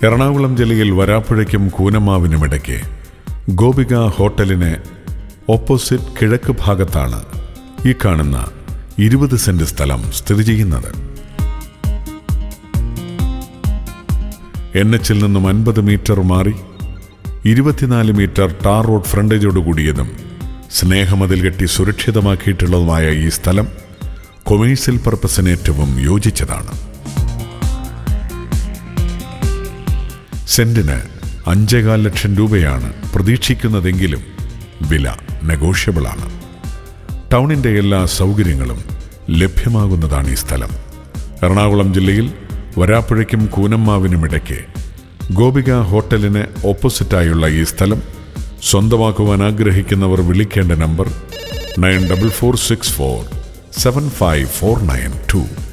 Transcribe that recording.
എറണാകുളം ജില്ലയിൽ വരാപ്പുഴയ്ക്കും കൂനമ്മാവിനുമിടയ്ക്ക് ഗോപിക ഹോട്ടലിന് ഓപ്പോസിറ്റ് കിഴക്ക് ഭാഗത്താണ് ഈ കാണുന്ന 20 സെന്റ് സ്ഥലം സ്ഥിതി ചെയ്യുന്നത്. NH-ൽ നിന്നും 50 മീറ്റർ മാറി 24 മീറ്റർ ടാർ റോഡ് ഫ്രണ്ടേജോടുകൂടിയതും സ്നേഹമതിൽ കെട്ടി സുരക്ഷിതമാക്കിയിട്ടുള്ളതുമായ ഈ സ്ഥലം കൊമേഴ്സ്യൽ പർപ്പസിന് ഏറ്റവും യോജിച്ചതാണ്. സെന്റിന് 5.25 ലക്ഷം രൂപയാണ് പ്രതീക്ഷിക്കുന്നതെങ്കിലും വില നെഗോഷ്യബിളാണ്. ടൗണിൻ്റെ എല്ലാ സൗകര്യങ്ങളും ലഭ്യമാകുന്നതാണ് ഈ സ്ഥലം. എറണാകുളം ജില്ലയിൽ വരാപ്പുഴയ്ക്കും കൂനമ്മാവിനുമിടയ്ക്ക് ഗോപിക ഹോട്ടലിന് ഓപ്പോസിറ്റായുള്ള ഈ സ്ഥലം സ്വന്തമാക്കുവാൻ ആഗ്രഹിക്കുന്നവർ വിളിക്കേണ്ട നമ്പർ 9446475492.